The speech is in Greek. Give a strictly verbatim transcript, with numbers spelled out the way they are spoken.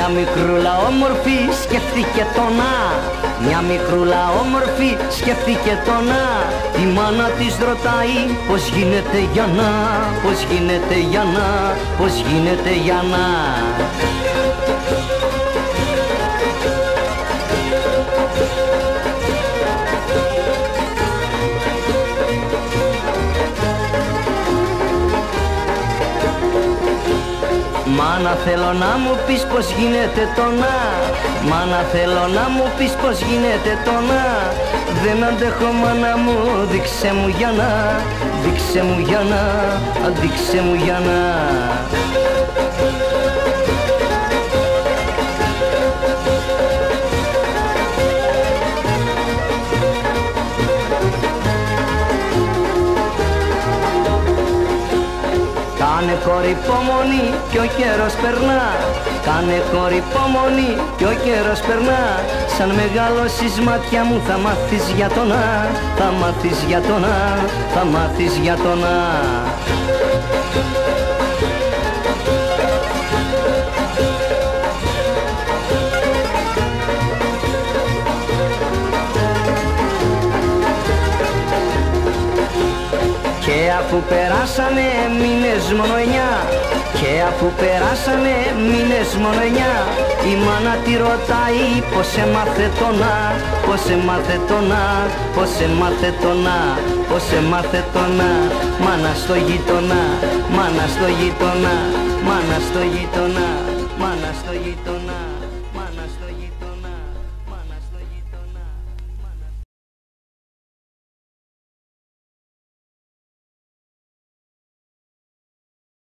Μια μικρούλα όμορφη σκέφτηκε το να, μια μικρούλα όμορφη σκέφτηκε το να. Η μάνα της ρωτάει πως γίνεται για να, πως γίνεται για να, πως γίνεται για να. Μάνα θέλω να μου πεις πως γίνεται το να, μάνα θέλω να μου πεις πως γίνεται το να. Δεν αντέχω μάνα μου, δείξε μου για να, δείξε μου για να, δείξε μου για να. Κάνε κόρη υπομονή κι ο καιρός περνά, κάνε κόρη υπομονή κι ο καιρός περνά. Σαν μεγαλώσεις μάτια μου θα μάθεις για το να, θα μάθεις για το να, θα μάθεις για το να. Και αφού περάσανε μήνες μόνο εννιά, και αφού περάσανε μήνες μόνο εννιά, η μάνα τη ρωτάει πως έμαθε το να, πως έμαθε το να, πως έμαθε το να, πως έμαθε το να. Μάνα στο γείτονα, μάνα στο γείτονα, μάνα στο γείτονα, μάνα στο γείτονα.